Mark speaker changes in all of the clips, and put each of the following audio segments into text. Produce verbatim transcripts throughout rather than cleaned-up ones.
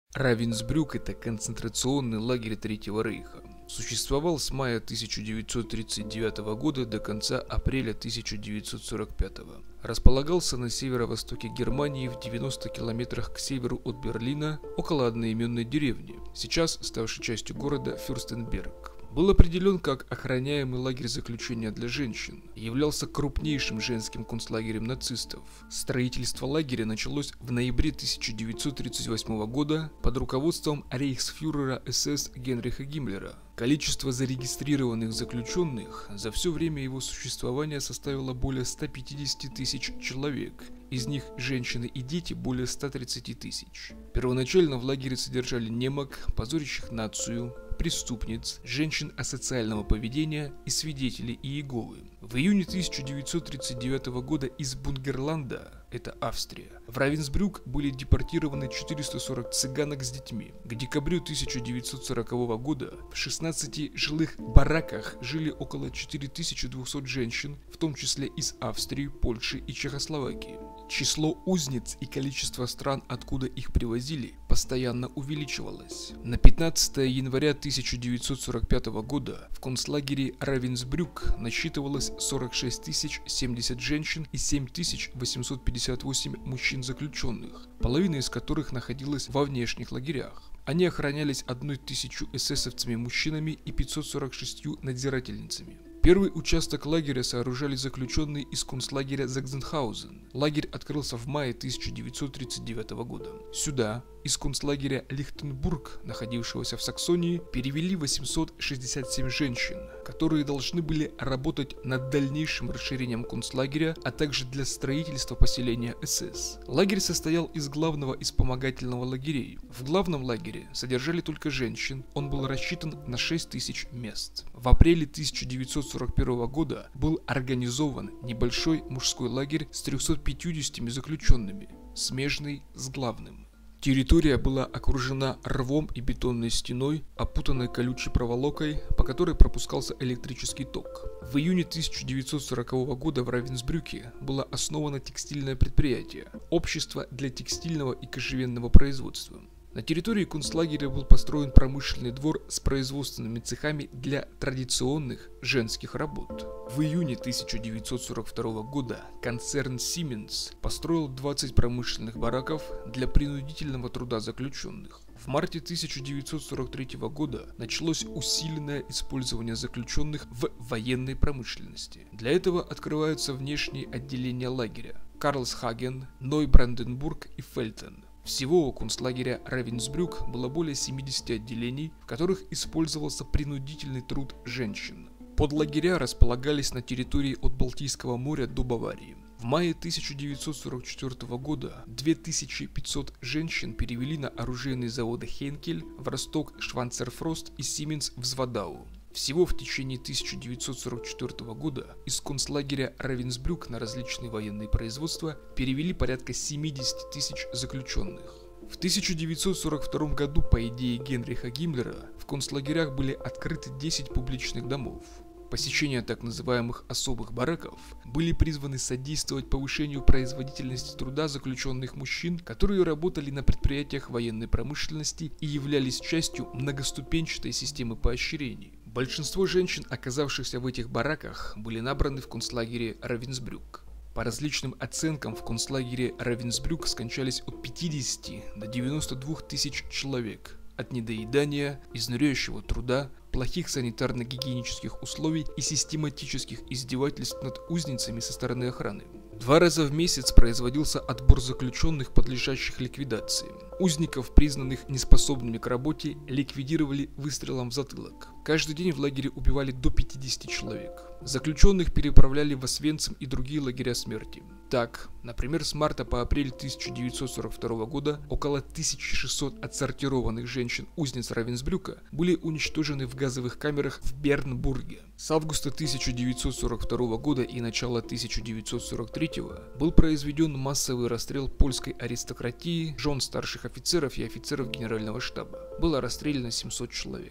Speaker 1: Равенсбрюк – это концентрационный лагерь Третьего Рейха. Существовал с мая тысяча девятьсот тридцать девятого года до конца апреля тысяча девятьсот сорок пятого. Располагался на северо-востоке Германии в девяноста километрах к северу от Берлина, около одноименной деревни, сейчас ставшей частью города Фюрстенберг. Был определен как охраняемый лагерь заключения для женщин, являлся крупнейшим женским концлагерем нацистов. Строительство лагеря началось в ноябре тысяча девятьсот тридцать восьмого года под руководством рейхсфюрера СС Генриха Гиммлера. Количество зарегистрированных заключенных за все время его существования составило более ста пятидесяти тысяч человек, из них женщины и дети более ста тридцати тысяч. Первоначально в лагере содержали немок, позорящих нацию, преступниц, женщин асоциального поведения и свидетелей Иеговы. В июне тысяча девятьсот тридцать девятого года из Бунгерланда, это Австрия, в Равенсбрюк были депортированы четыреста сорок цыганок с детьми. К декабрю тысяча девятьсот сорокового года в шестнадцати жилых бараках жили около четыре тысячи двухсот женщин, в том числе из Австрии, Польши и Чехословакии. Число узниц и количество стран, откуда их привозили, постоянно увеличивалось. На пятнадцатое января тысяча девятьсот сорок пятого года в концлагере Равенсбрюк насчитывалось сорок шесть тысяч семьдесят женщин и семь тысяч восемьсот пятьдесят восемь мужчин-заключенных, половина из которых находилась во внешних лагерях. Они охранялись одной тысячу эсэсовцами-мужчинами и пятьюстами сорока шестью надзирательницами. Первый участок лагеря сооружали заключенные из концлагеря Заксенхаузен. Лагерь открылся в мае тысяча девятьсот тридцать девятого года. Сюда, из концлагеря Лихтенбург, находившегося в Саксонии, перевели восемьсот шестьдесят семь женщин, которые должны были работать над дальнейшим расширением концлагеря, а также для строительства поселения СС. Лагерь состоял из главного и вспомогательного лагерей. В главном лагере содержали только женщин, он был рассчитан на шесть тысяч мест. В апреле тысяча девятьсот сорок первого года был организован небольшой мужской лагерь с трёхсот пятьюдесятью заключенными, смежный с главным. Территория была окружена рвом и бетонной стеной, опутанной колючей проволокой, по которой пропускался электрический ток. В июне тысяча девятьсот сорокового года в Равенсбрюке было основано текстильное предприятие – Общество для текстильного и кожевенного производства. На территории концлагеря был построен промышленный двор с производственными цехами для традиционных женских работ. В июне тысяча девятьсот сорок второго года концерн Siemens построил двадцать промышленных бараков для принудительного труда заключенных. В марте тысяча девятьсот сорок третьего года началось усиленное использование заключенных в военной промышленности. Для этого открываются внешние отделения лагеря – Карлсхаген, Нойбранденбург и Фельтен. Всего у концлагеря Равенсбрюк было более семидесяти отделений, в которых использовался принудительный труд женщин. Подлагеря располагались на территории от Балтийского моря до Баварии. В мае тысяча девятьсот сорок четвёртого года две тысячи пятьсот женщин перевели на оружейные заводы Хенкель, в Росток, Шванцерфрост и Сименс в Звадау. Всего в течение тысяча девятьсот сорок четвёртого года из концлагеря Равенсбрюк на различные военные производства перевели порядка семидесяти тысяч заключенных. В тысяча девятьсот сорок втором году по идее Генриха Гиммлера в концлагерях были открыты десять публичных домов. Посещения так называемых особых бараков были призваны содействовать повышению производительности труда заключенных мужчин, которые работали на предприятиях военной промышленности и являлись частью многоступенчатой системы поощрений. Большинство женщин, оказавшихся в этих бараках, были набраны в концлагере Равенсбрюк. По различным оценкам в концлагере Равенсбрюк скончались от пятидесяти до девяноста двух тысяч человек от недоедания, изнуряющего труда, плохих санитарно-гигиенических условий и систематических издевательств над узницами со стороны охраны. Два раза в месяц производился отбор заключенных, подлежащих ликвидации. Узников, признанных неспособными к работе, ликвидировали выстрелом в затылок. Каждый день в лагере убивали до пятидесяти человек. Заключенных переправляли в Освенцим и другие лагеря смерти. Так, например, с марта по апрель тысяча девятьсот сорок второго года около тысячи шестисот отсортированных женщин-узниц Равенсбрюка были уничтожены в газовых камерах в Бернбурге. С августа тысяча девятьсот сорок второго года и начала тысяча девятьсот сорок третьего был произведен массовый расстрел польской аристократии, жен старших офицеров и офицеров генерального штаба. Было расстреляно семьсот человек.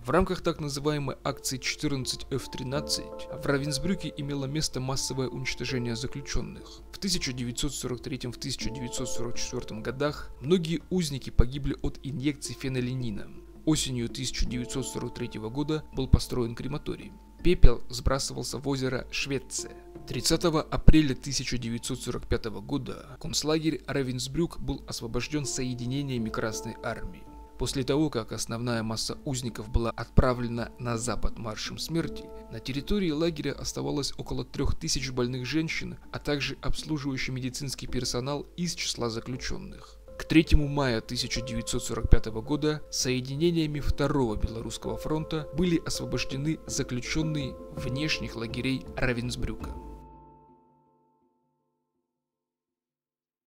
Speaker 1: В рамках так называемой акции четырнадцать эф тринадцать в Равенсбрюке имело место массовое уничтожение заключенных. В тысяча девятьсот сорок третьем — тысяча девятьсот сорок четвёртом годах многие узники погибли от инъекций фенолинина. Осенью тысяча девятьсот сорок третьего года был построен крематорий. Пепел сбрасывался в озеро Швеция. тридцатого апреля тысяча девятьсот сорок пятого года концлагерь Равенсбрюк был освобожден соединениями Красной Армии. После того, как основная масса узников была отправлена на запад маршем смерти, на территории лагеря оставалось около трех тысяч больных женщин, а также обслуживающий медицинский персонал из числа заключенных. К третьему мая тысяча девятьсот сорок пятого года соединениями Второго Белорусского фронта были освобождены заключенные внешних лагерей Равенсбрюка.